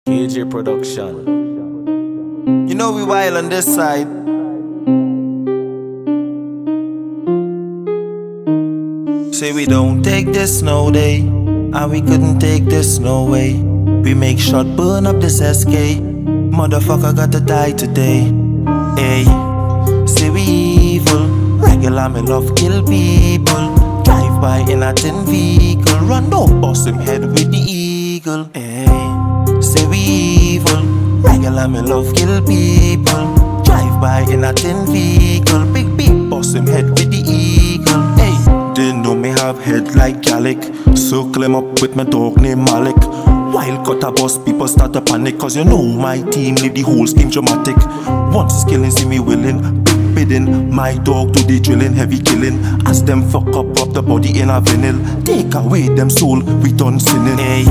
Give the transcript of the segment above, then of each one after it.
KJ Production. You know we wild on this side. Say we don't take this no day, and we couldn't take this no way. We make shot burn up this SK. Motherfucker got to die today. Hey, say we evil. Regular me love kill people. Drive by in a tin vehicle. Run down, bust him head with the eagle. Hey, say we evil. Regular me love kill people. Drive by in a tin vehicle. Big beat, bust him head with the eagle. Hey, they know me have head like Gallic. Circle him up with my dog named Malik. Wild cut a bus, people start to panic. Cause you know my team leave the whole scheme dramatic. Once it's killing, see me willing. Big bidding, my dog do the drilling. Heavy killing, as them fuck up the body in a vinyl. Take away them soul, we done sinning. Hey,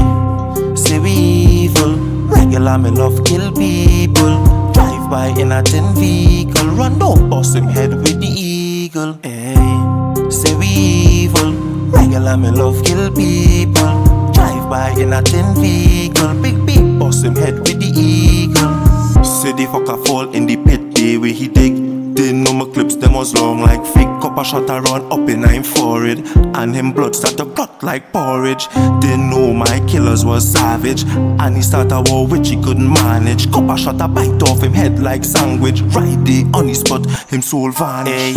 say we evil. Regular me love kill people. Drive by in a tin vehicle. Run down, bust him head with the eagle. Hey, say we evil. Regular me love kill people. Drive by in a tin vehicle. Big beat, bust him head with the eagle. Say the fucker fall in the pit day where he dig. Didn't know my clips, them was long like fake. Copper shot a run up in him forehead, and him blood start to clot like porridge. Didn't know my killers was savage, and he start a war which he couldn't manage. Copper shot a bite off him head like sandwich. Right there on the spot, him soul vanish. Hey,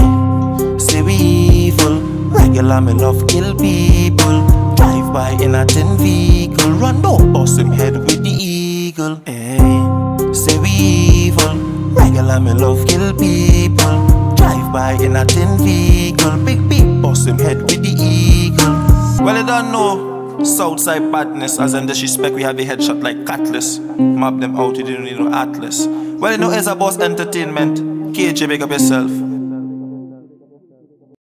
say we evil. Regular me love kill people. Drive by in a tin vehicle. Run down, bust him head with the eagle. Hey, say we evil. Regular me love kill people. Drive by in a tin vehicle. Big beat, bust him head with the eagle. Well, you don't know Southside badness. As in disrespect, we have a headshot like Cutlass. Map them out, you didn't need no atlas. Well, you know it's a boss entertainment. KJ, big up yourself.